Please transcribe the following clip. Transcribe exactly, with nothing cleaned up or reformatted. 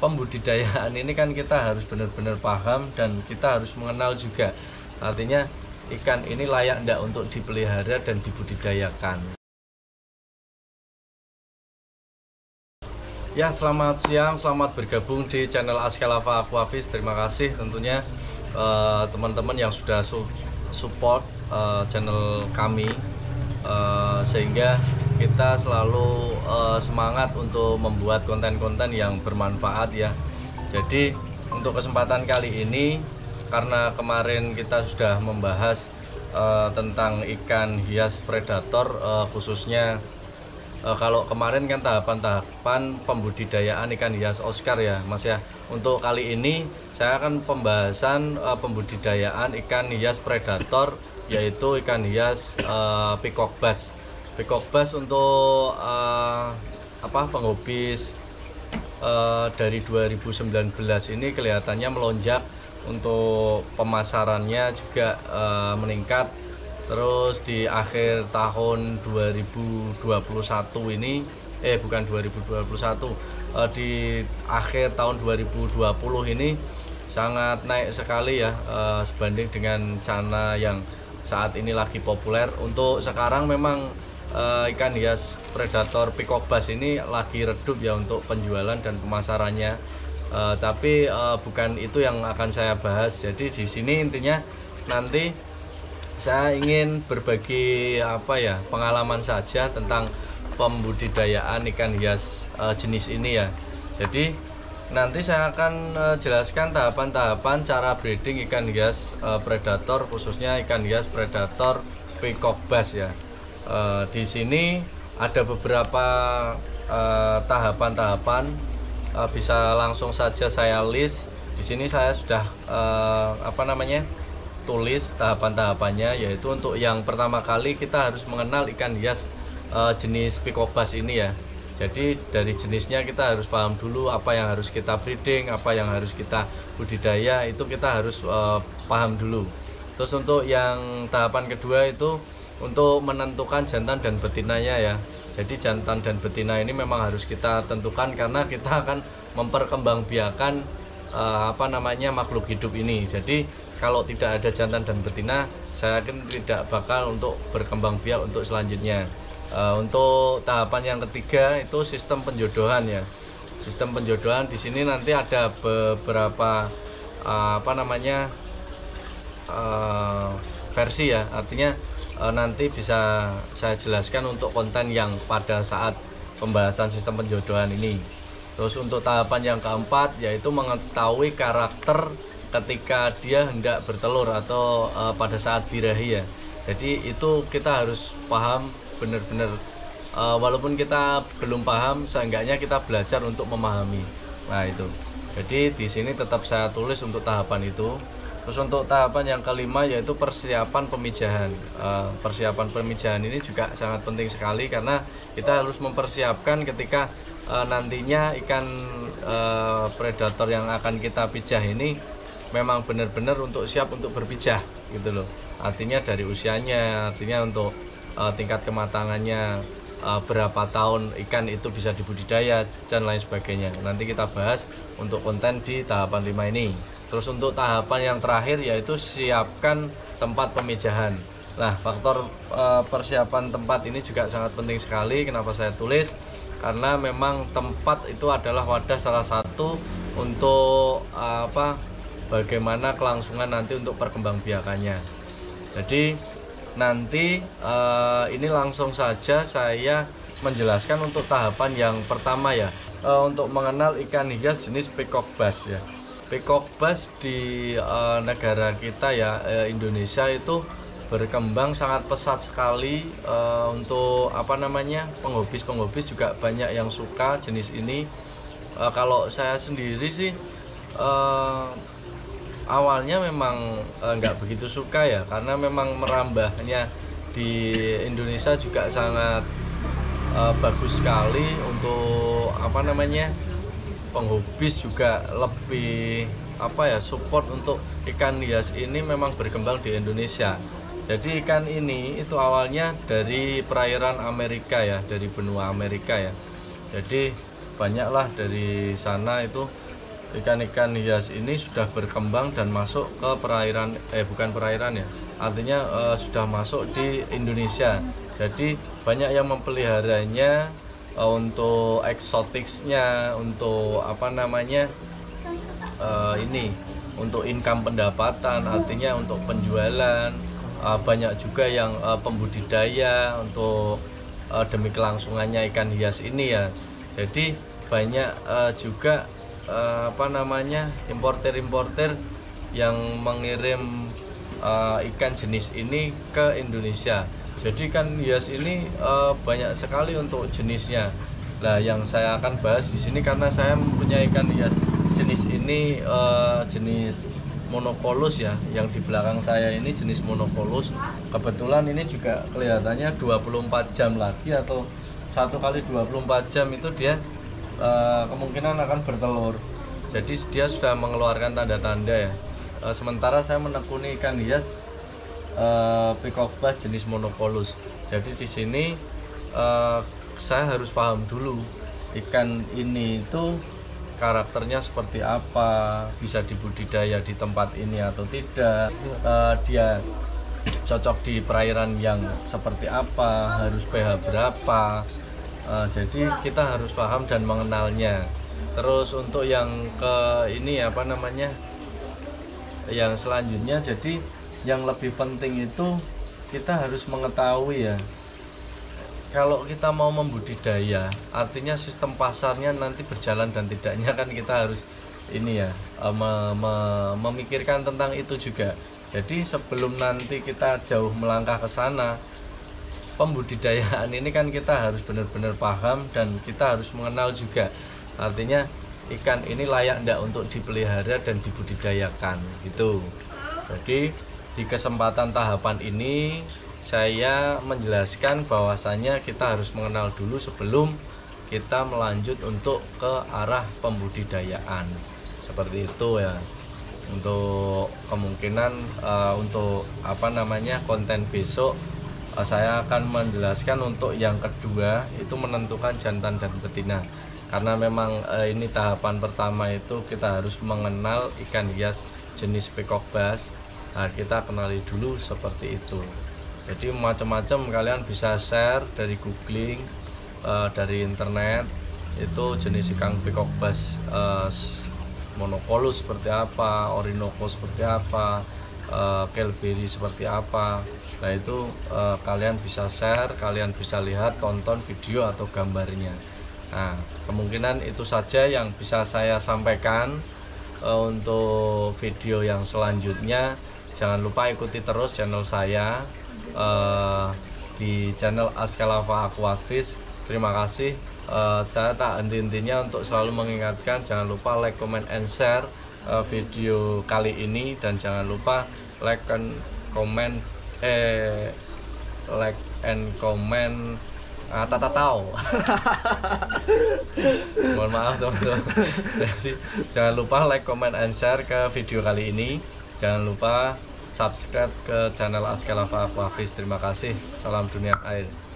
pembudidayaan ini kan kita harus benar-benar paham dan kita harus mengenal juga. Artinya ikan ini layak enggak untuk dipelihara dan dibudidayakan. Ya, selamat siang, selamat bergabung di channel Askalava Aquafish. Terima kasih tentunya teman-teman uh, yang sudah su support uh, channel kami, uh, sehingga kita selalu uh, semangat untuk membuat konten-konten yang bermanfaat ya. Jadi untuk kesempatan kali ini, karena kemarin kita sudah membahas uh, tentang ikan hias predator, uh, khususnya Uh, kalau kemarin kan tahapan-tahapan pembudidayaan ikan hias Oscar ya Mas ya. Untuk kali ini saya akan pembahasan uh, pembudidayaan ikan hias predator, yaitu ikan hias uh, peacock bass. Peacock bass untuk uh, apa penghobis uh, dari dua ribu sembilan belas ini kelihatannya melonjak. Untuk pemasarannya juga uh, meningkat. Terus di akhir tahun dua ribu dua puluh satu ini, eh bukan dua ribu dua puluh satu, eh, di akhir tahun dua ribu dua puluh ini sangat naik sekali ya, eh, sebanding dengan cana yang saat ini lagi populer. Untuk sekarang memang eh, ikan hias predator peacock bass ini lagi redup ya untuk penjualan dan pemasarannya. Eh, tapi eh, bukan itu yang akan saya bahas. Jadi di sini intinya nanti saya ingin berbagi apa ya pengalaman saja tentang pembudidayaan ikan hias e, jenis ini ya. Jadi nanti saya akan e, jelaskan tahapan-tahapan cara breeding ikan hias e, predator, khususnya ikan hias predator peacock bass ya. E, di sini ada beberapa tahapan-tahapan, e, e, bisa langsung saja saya list. Di sini saya sudah e, apa namanya tulis tahapan-tahapannya, yaitu untuk yang pertama kali kita harus mengenal ikan hias e, jenis peacock bass ini ya. Jadi dari jenisnya kita harus paham dulu apa yang harus kita breeding, apa yang harus kita budidaya, itu kita harus e, paham dulu. Terus untuk yang tahapan kedua itu untuk menentukan jantan dan betinanya ya. Jadi jantan dan betina ini memang harus kita tentukan karena kita akan memperkembangbiakan e, apa namanya makhluk hidup ini. Jadi kalau tidak ada jantan dan betina, saya yakin tidak bakal untuk berkembang biak untuk selanjutnya. E, untuk tahapan yang ketiga itu sistem penjodohan ya. Sistem penjodohan di sini nanti ada beberapa e, apa namanya e, versi ya. Artinya e, nanti bisa saya jelaskan untuk konten yang pada saat pembahasan sistem penjodohan ini. Terus untuk tahapan yang keempat yaitu mengetahui karakter ketika dia hendak bertelur atau uh, pada saat birahi ya. Jadi itu kita harus paham benar-benar, uh, walaupun kita belum paham, seenggaknya kita belajar untuk memahami. Nah itu. Jadi di sini tetap saya tulis untuk tahapan itu. Terus untuk tahapan yang kelima yaitu persiapan pemijahan. Uh, persiapan pemijahan ini juga sangat penting sekali karena kita harus mempersiapkan ketika uh, nantinya ikan uh, predator yang akan kita pijah ini memang benar-benar untuk siap untuk berpijah gitu loh. Artinya dari usianya, artinya untuk uh, tingkat kematangannya, uh, berapa tahun ikan itu bisa dibudidaya dan lain sebagainya. Nanti kita bahas untuk konten di tahapan lima ini. Terus untuk tahapan yang terakhir yaitu siapkan tempat pemijahan. Nah, faktor uh, persiapan tempat ini juga sangat penting sekali. Kenapa saya tulis? Karena memang tempat itu adalah wadah salah satu untuk uh, apa bagaimana kelangsungan nanti untuk perkembangbiakannya. Jadi nanti uh, ini langsung saja saya menjelaskan untuk tahapan yang pertama ya, uh, untuk mengenal ikan hias jenis peacock bass ya. Peacock bass di uh, negara kita ya, uh, Indonesia itu berkembang sangat pesat sekali. Uh, untuk apa namanya penghobis-penghobis juga banyak yang suka jenis ini. Uh, kalau saya sendiri sih uh, awalnya memang nggak e, begitu suka ya, karena memang merambahnya di Indonesia juga sangat e, bagus sekali. Untuk apa namanya penghobis juga lebih apa ya support untuk ikan hias ini memang berkembang di Indonesia. Jadi ikan ini itu awalnya dari perairan Amerika ya, dari benua Amerika ya. Jadi banyaklah dari sana itu ikan-ikan hias ini sudah berkembang dan masuk ke perairan, eh bukan perairan ya, artinya eh, sudah masuk di Indonesia. Jadi banyak yang memeliharanya eh, untuk eksotiknya, untuk apa namanya eh, ini, untuk income pendapatan, artinya untuk penjualan. Eh, banyak juga yang eh, pembudidaya untuk eh, demi kelangsungannya ikan hias ini ya. Jadi banyak eh, juga Uh, apa namanya importer-importer yang mengirim uh, ikan jenis ini ke Indonesia. Jadi ikan hias ini uh, banyak sekali untuk jenisnya. Nah, yang saya akan bahas di sini karena saya mempunyai ikan hias jenis ini uh, jenis monocolus ya. Yang di belakang saya ini jenis monocolus. Kebetulan ini juga kelihatannya dua puluh empat jam lagi atau satu kali dua puluh empat jam itu dia Uh, kemungkinan akan bertelur. Jadi dia sudah mengeluarkan tanda-tanda ya. Uh, sementara saya menekuni ikan hias uh, peacock bass jenis monocolus. Jadi di sini uh, saya harus paham dulu ikan ini itu karakternya seperti apa, bisa dibudidaya di tempat ini atau tidak, uh, dia cocok di perairan yang seperti apa, harus pH berapa. Uh, jadi kita harus paham dan mengenalnya. Terus untuk yang ke ini apa namanya, yang selanjutnya, jadi yang lebih penting itu kita harus mengetahui ya, kalau kita mau membudidaya, artinya sistem pasarnya nanti berjalan dan tidaknya kan kita harus ini ya, me me memikirkan tentang itu juga. Jadi sebelum nanti kita jauh melangkah ke sana, pembudidayaan ini kan kita harus benar-benar paham dan kita harus mengenal juga, artinya ikan ini layak enggak untuk dipelihara dan dibudidayakan gitu. Jadi di kesempatan tahapan ini saya menjelaskan bahwasanya kita harus mengenal dulu sebelum kita melanjut untuk ke arah pembudidayaan, seperti itu ya. Untuk kemungkinan uh, untuk apa namanya konten besok, saya akan menjelaskan untuk yang kedua itu menentukan jantan dan betina, karena memang eh, ini tahapan pertama itu kita harus mengenal ikan hias jenis peacock bass. Nah, kita kenali dulu seperti itu. Jadi macam-macam kalian bisa share dari googling, eh, dari internet, itu jenis ikan peacock bass eh, monocolus seperti apa, orinoco seperti apa, Uh, Kelberry seperti apa. Nah itu uh, kalian bisa share, kalian bisa lihat, tonton video atau gambarnya. Nah kemungkinan itu saja yang bisa saya sampaikan. Uh, untuk video yang selanjutnya jangan lupa ikuti terus channel saya uh, di channel Askalava Aquafish. Terima kasih. Uh, saya tak henti-hentinya untuk selalu mengingatkan, jangan lupa like, comment, and share uh, video kali ini, dan jangan lupa like and comment eh like and comment ah, tata tahu. Mohon maaf teman-teman. Jadi jangan lupa like, comment, and share ke video kali ini. Jangan lupa subscribe ke channel Askalava Aquafish. Terima kasih. Salam dunia air.